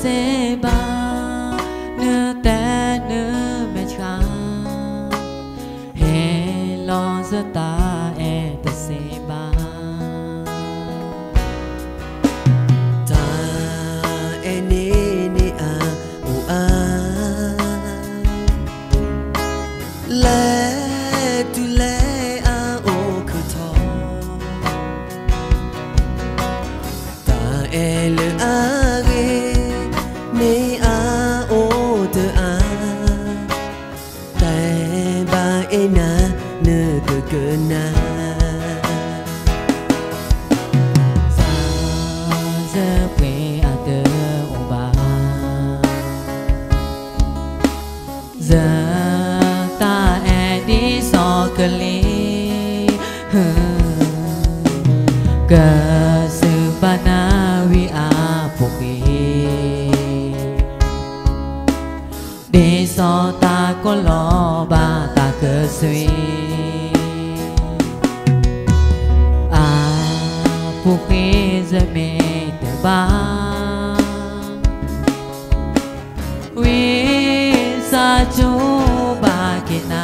se ba nơ ta nơ mẹ cha he lo za ta e ta se ba ta e ni a u a le tu le a o khu tho ta e le a ge ni a o de a ta ba e na ne ke na ta e đi so cơ li cơ sự ba na vi a pukhi đi so ta có lo ba ta cơ suy a pukhi giờ mê te ba sa chu ba kina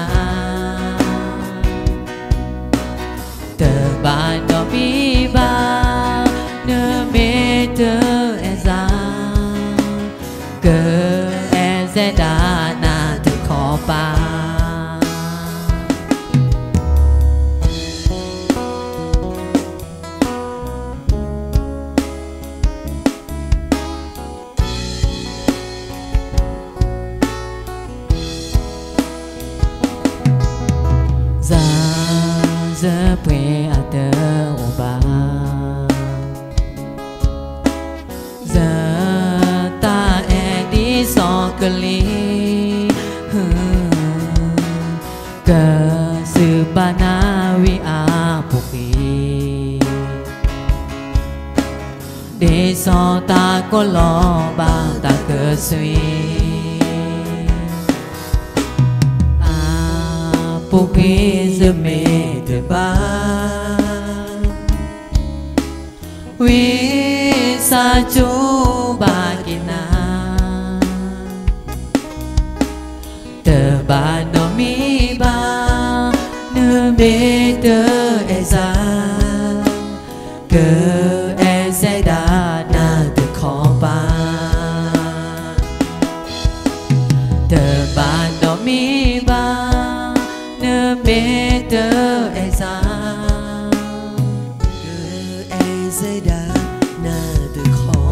te ba no mi ba ne me te eza ke ezeda na te kho ba giờ quê ở tờ ba giờ ta e đi so cơ li cơ sự ba na vi a pukhi để so ta có lo ba ta cơ suy pukhi giờ mê te ba vi sa chu ba kina te ba no mi ba ne me te eza ke ezeda na te kho ba te ba no mi ba better as I da na de kho